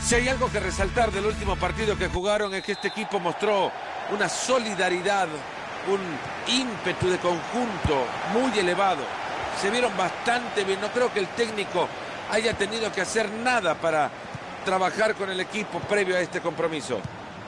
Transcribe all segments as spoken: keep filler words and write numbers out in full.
Si hay algo que resaltar del último partido que jugaron es que este equipo mostró una solidaridad, un ímpetu de conjunto muy elevado. Se vieron bastante bien. No creo que el técnico haya tenido que hacer nada para trabajar con el equipo previo a este compromiso.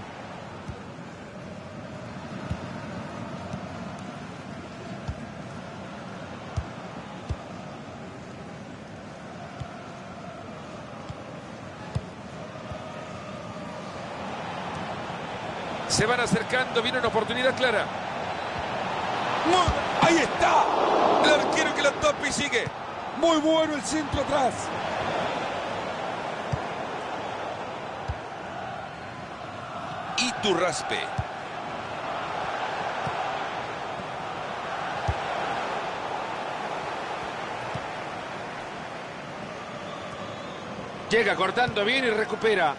Se van acercando, viene una oportunidad clara. ¡Muy! ¡Ahí está! El arquero que la topa y sigue. Muy bueno el centro atrás. Iturraspe. Llega cortando bien y recupera.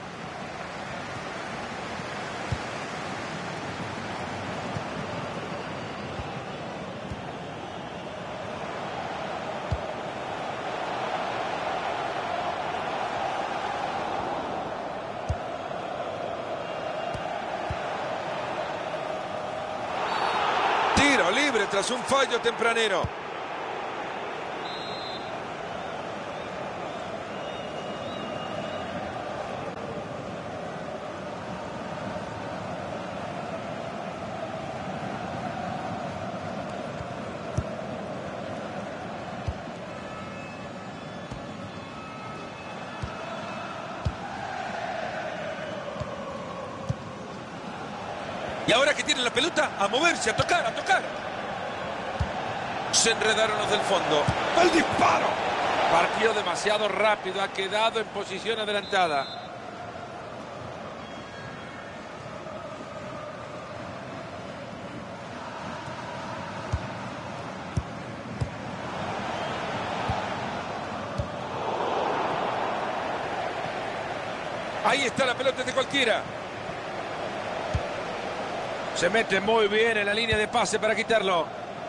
Tiro libre tras un fallo tempranero. Y ahora que tienen la pelota, a moverse, a tocar, a tocar. Se enredaron los del fondo. ¡El disparo! Partió demasiado rápido, ha quedado en posición adelantada. Ahí está la pelota de cualquiera. Se mete muy bien en la línea de pase para quitarlo.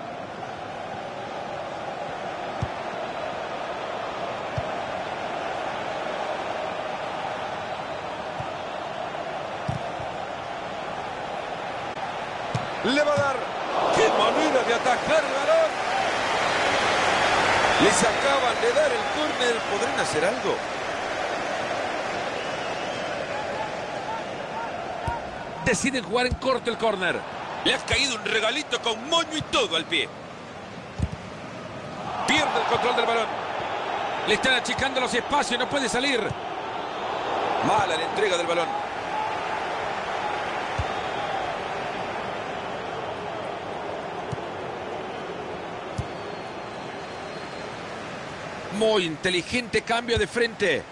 Le va a dar. ¡Qué manera de atajar el balón! Les acaban de dar el córner. ¿Podrán hacer algo? Deciden jugar en corto el córner. Le ha caído un regalito con moño y todo al pie. Pierde el control del balón. Le están achicando los espacios, no puede salir. Mala la entrega del balón. Muy inteligente cambio de frente.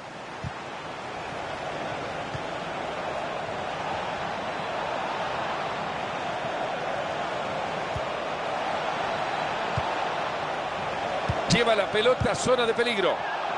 Lleva la pelota a zona de peligro.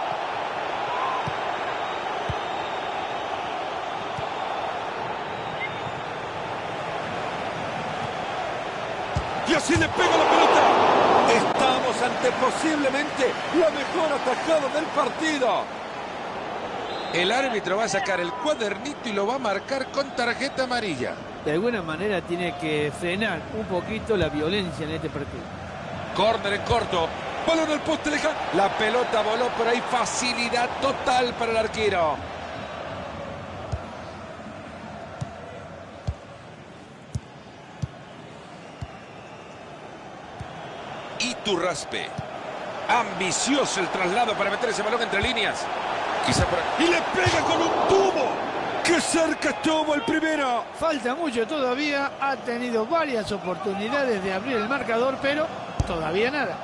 Y así le pega la pelota. Estamos ante posiblemente la mejor atajada del partido. El árbitro va a sacar el cuadernito y lo va a marcar con tarjeta amarilla. De alguna manera tiene que frenar un poquito la violencia en este partido. Córner en corto. Balón al poste lejano. La pelota voló por ahí. Facilidad total para el arquero. Iturraspe. Ambicioso el traslado para meter ese balón entre líneas. Quizá por aquí. Y le pega con un tubo. ¡Qué cerca estuvo el primero! Falta mucho todavía. Ha tenido varias oportunidades de abrir el marcador, pero todavía nada.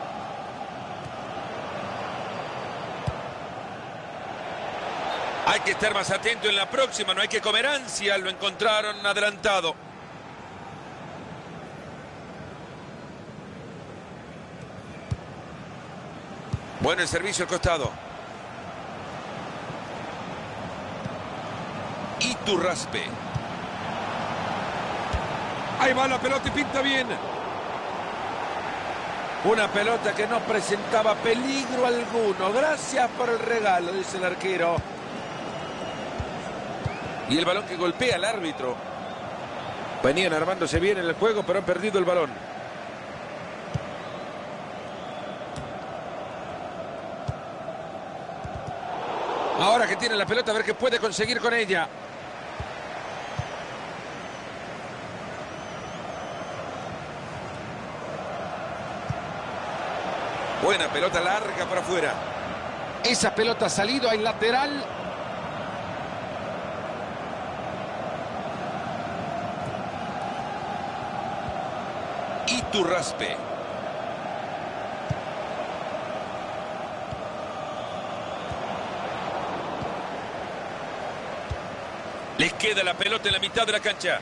Hay que estar más atento en la próxima, no hay que comer ansia, lo encontraron adelantado. Bueno el servicio al costado. Iturraspe. Ahí va la pelota y pinta bien. Una pelota que no presentaba peligro alguno. Gracias por el regalo, dice el arquero. Y el balón que golpea al árbitro. Venían armándose bien en el juego, pero han perdido el balón. Ahora que tiene la pelota, a ver qué puede conseguir con ella. Buena pelota larga para afuera. Esa pelota ha salido al lateral. Iturraspe. Les queda la pelota en la mitad de la cancha.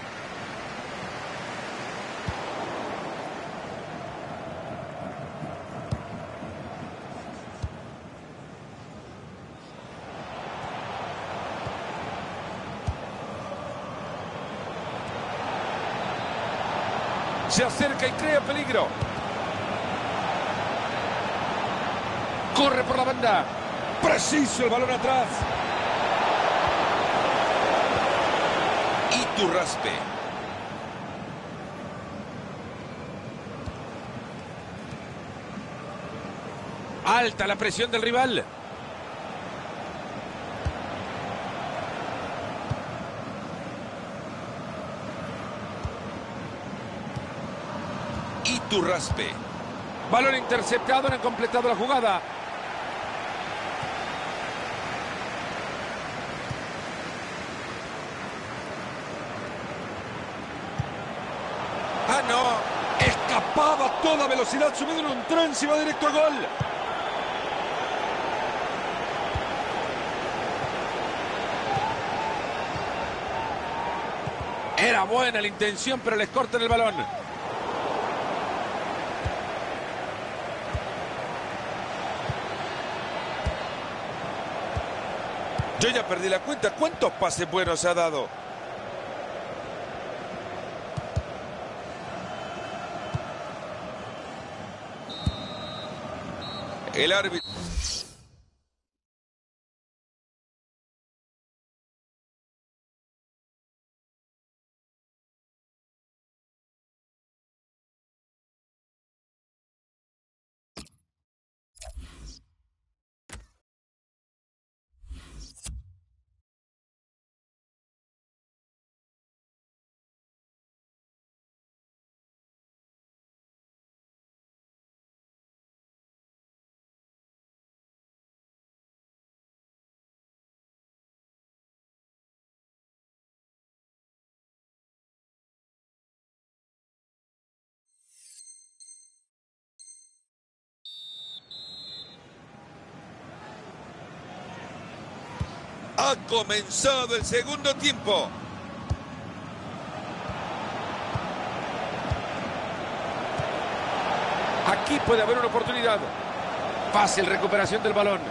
Se acerca y crea peligro. Corre por la banda. Preciso el balón atrás. Iturraspe. Alta la presión del rival. Iturraspe. Balón interceptado, no han completado la jugada. Ah, no. Escapaba a toda velocidad, subido en un tren, se va directo a gol. Era buena la intención, pero les cortan el balón. Yo ya perdí la cuenta. ¿Cuántos pases buenos ha dado? El árbitro. Ha comenzado el segundo tiempo. Aquí puede haber una oportunidad. Fácil recuperación del balón.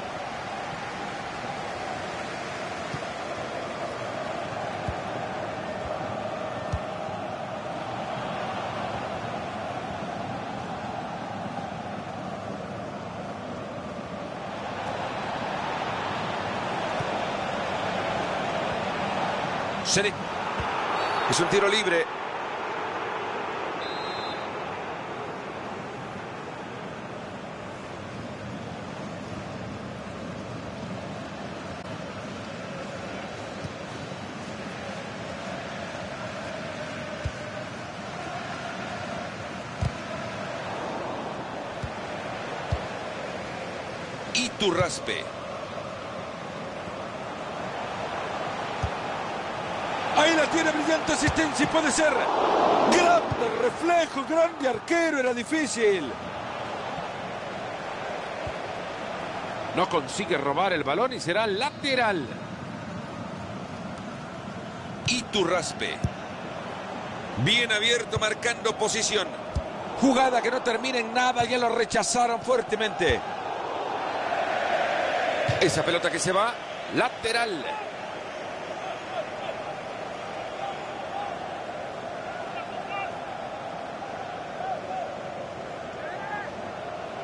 Es un tiro libre. Iturraspe. Ahí la tiene, brillante asistencia y puede ser. Grande reflejo, grande arquero, era difícil. No consigue robar el balón y será lateral. Iturraspe. Bien abierto, marcando posición. Jugada que no termina en nada, ya lo rechazaron fuertemente. Esa pelota que se va, lateral.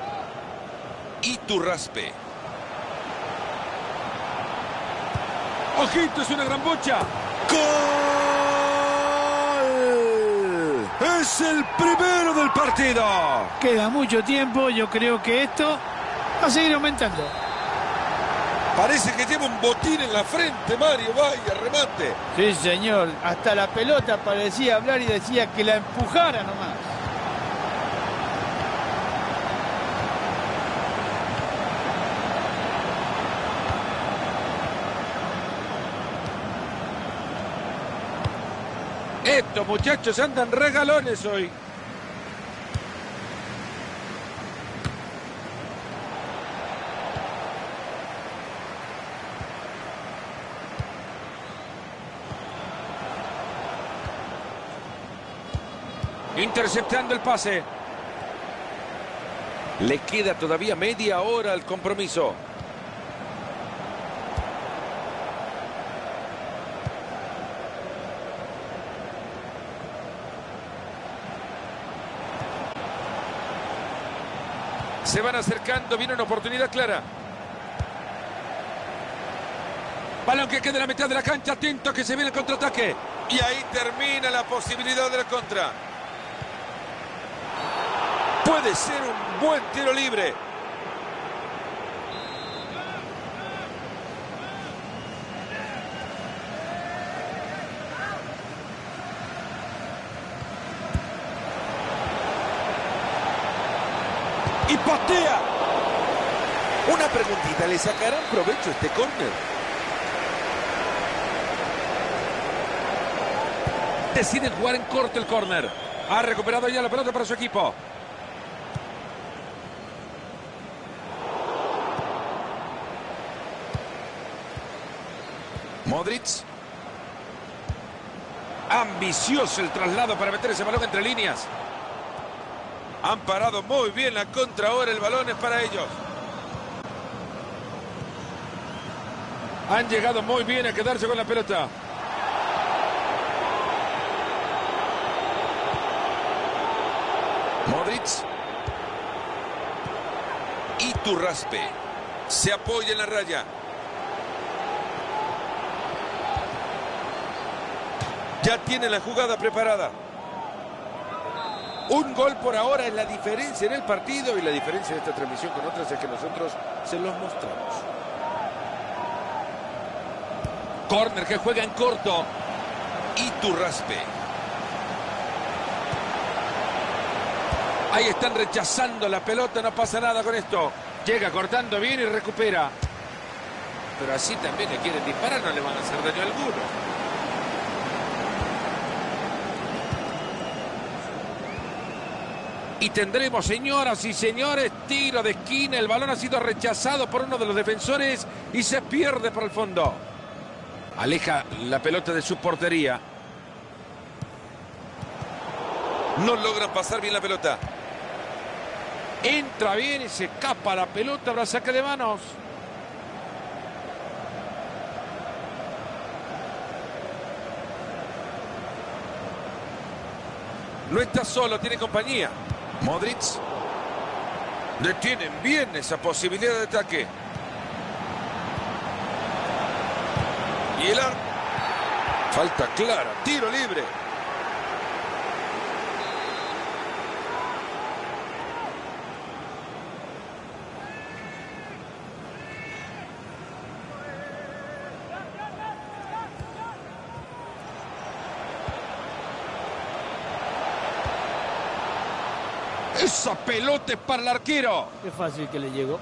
Iturraspe. ¡Ojito, es una gran bocha! ¡Gol! ¡Es el primero del partido! Queda mucho tiempo, yo creo que esto va a seguir aumentando. Parece que lleva un botín en la frente, Mario. Vaya, remate. Sí, señor. Hasta la pelota parecía hablar y decía que la empujara nomás. Estos muchachos andan regalones hoy. Interceptando el pase. Le queda todavía media hora al compromiso. Se van acercando, viene una oportunidad clara. Balón que queda en la mitad de la cancha, atento que se viene el contraataque. Y ahí termina la posibilidad de la contra. Puede ser un buen tiro libre. Y patea. Una preguntita, ¿le sacarán provecho a este córner? Deciden jugar en corto el córner. Ha recuperado ya la pelota para su equipo. Modric. Ambicioso el traslado para meter ese balón entre líneas. Han parado muy bien la contra, ahora el balón es para ellos. Han llegado muy bien a quedarse con la pelota. Modric. Iturraspe. Se apoya en la raya. Ya tiene la jugada preparada. Un gol por ahora es la diferencia en el partido, y la diferencia de esta transmisión con otras es que nosotros se los mostramos. Córner que juega en corto. Iturraspe. Ahí están rechazando la pelota, no pasa nada con esto. Llega cortando bien y recupera. Pero así también le quieren disparar, no le van a hacer daño alguno. Y tendremos, señoras y señores, tiro de esquina. El balón ha sido rechazado por uno de los defensores y se pierde por el fondo. Aleja la pelota de su portería. No logran pasar bien la pelota. Entra bien y se escapa la pelota. Habrá saque de manos. No está solo, tiene compañía. Modric. Detienen bien esa posibilidad de ataque. Y el ar... Falta clara, tiro libre. Esa pelota es para el arquero. Qué fácil que le llegó.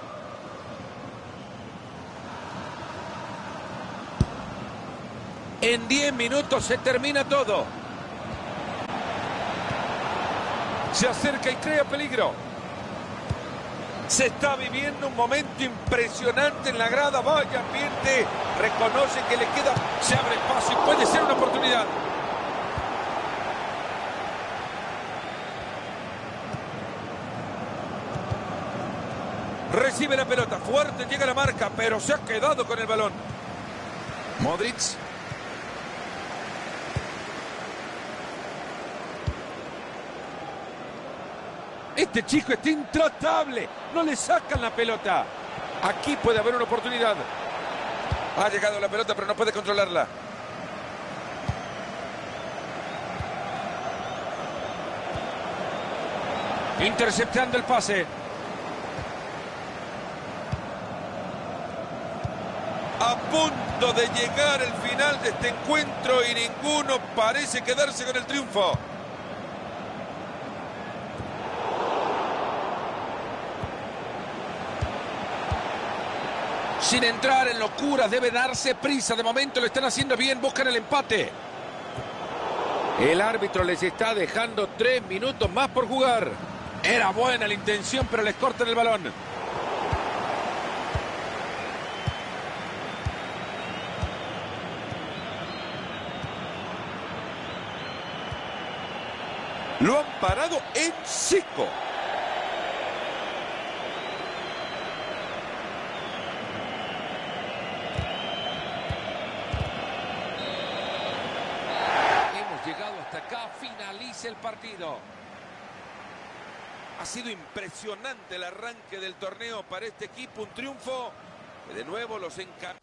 En diez minutos se termina todo. Se acerca y crea peligro. Se está viviendo un momento impresionante en la grada. Vaya ambiente. Reconoce que le queda. Se abre espacio y puede ser una oportunidad. Recibe la pelota, fuerte, llega a la marca, pero se ha quedado con el balón. Modric. Este chico está intratable, no le sacan la pelota. Aquí puede haber una oportunidad. Ha llegado la pelota, pero no puede controlarla. Interceptando el pase. A punto de llegar el final de este encuentro y ninguno parece quedarse con el triunfo. Sin entrar en locuras, debe darse prisa. De momento lo están haciendo bien, buscan el empate. El árbitro les está dejando tres minutos más por jugar. Era buena la intención, pero les cortan el balón. Lo han parado en seco. Hemos llegado hasta acá, finaliza el partido. Ha sido impresionante el arranque del torneo para este equipo, un triunfo que de nuevo los encanta.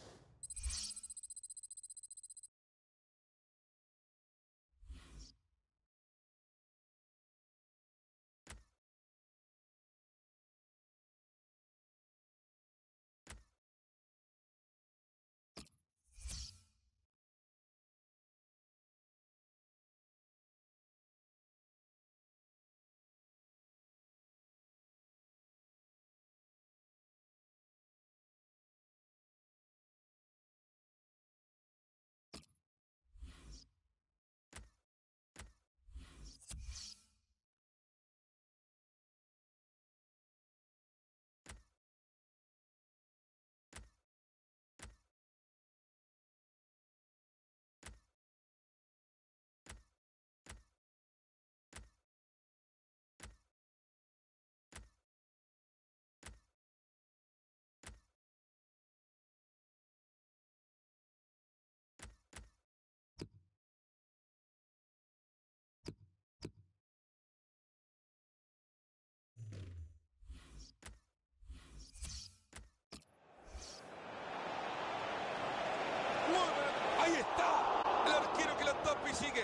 Ahí está, el arquero que la tapa y sigue.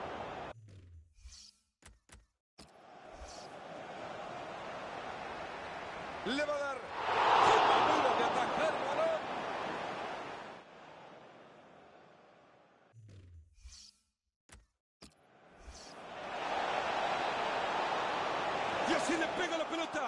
Le va a dar. ¡Qué manera de atajar el balón! Y así le pega la pelota.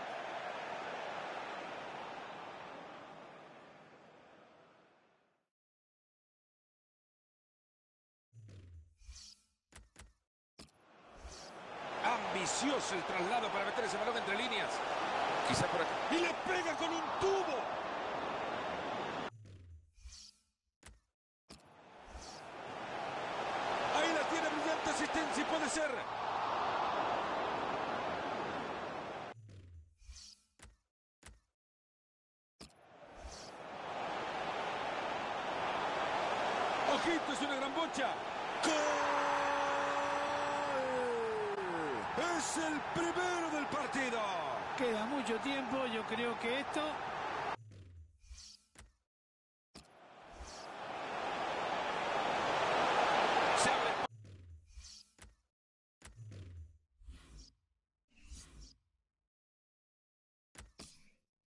Ambicioso el traslado para meter ese balón entre líneas. Quizá por acá. Y le pega con un tubo. Ahí la tiene, brillante asistencia y puede ser. Ojito, es una gran bocha. ¡Gol! Es el primero del partido. Queda mucho tiempo, yo creo que esto